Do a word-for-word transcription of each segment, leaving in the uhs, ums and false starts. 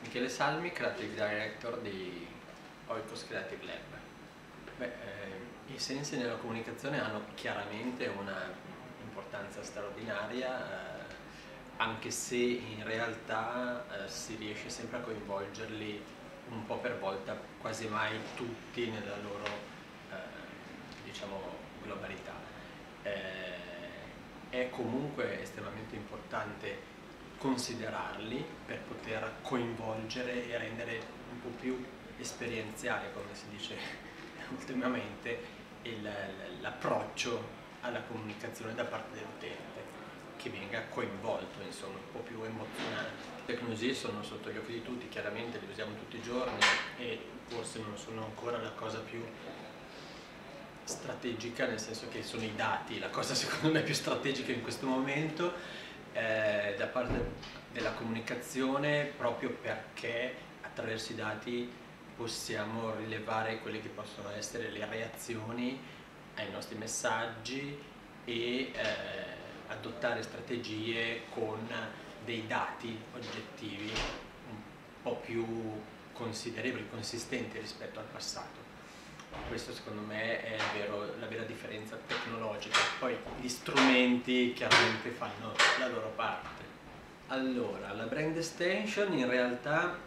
Michele Salmi, Creative Director di Oikos Creative Lab. Beh, eh, i sensi nella comunicazione hanno chiaramente una importanza straordinaria, eh, anche se in realtà eh, si riesce sempre a coinvolgerli un po' per volta, quasi mai tutti nella loro eh, diciamo, globalità. Eh, è comunque estremamente importante considerarli per poter coinvolgere e rendere un po' più esperienziale, come si dice ultimamente, l'approccio alla comunicazione da parte dell'utente, che venga coinvolto, insomma, un po' più emozionante. Le tecnologie sono sotto gli occhi di tutti, chiaramente le usiamo tutti i giorni e forse non sono ancora la cosa più strategica, nel senso che sono i dati la cosa secondo me più strategica in questo momento, eh, da parte della comunicazione, proprio perché attraverso i dati possiamo rilevare quelle che possono essere le reazioni ai nostri messaggi e eh, adottare strategie con dei dati oggettivi un po' più considerevoli, consistenti rispetto al passato. Questo secondo me è vero, la vera differenza tecnologica. Poi gli strumenti chiaramente fanno la loro parte. Allora, la brand extension in realtà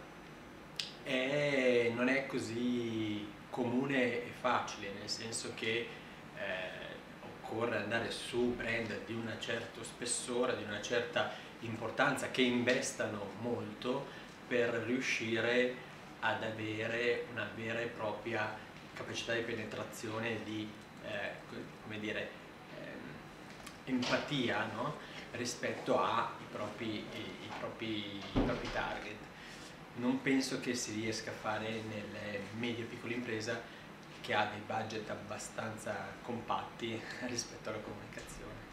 è, non è così comune e facile, nel senso che eh, occorre andare su brand di un certo spessore, di una certa importanza, che investano molto per riuscire ad avere una vera e propria capacità di penetrazione e di eh, come dire, ehm, empatia, no? Rispetto ai propri, i, i, propri, i propri target. Non penso che si riesca a fare nelle medie e piccole imprese, che ha dei budget abbastanza compatti rispetto alla comunicazione.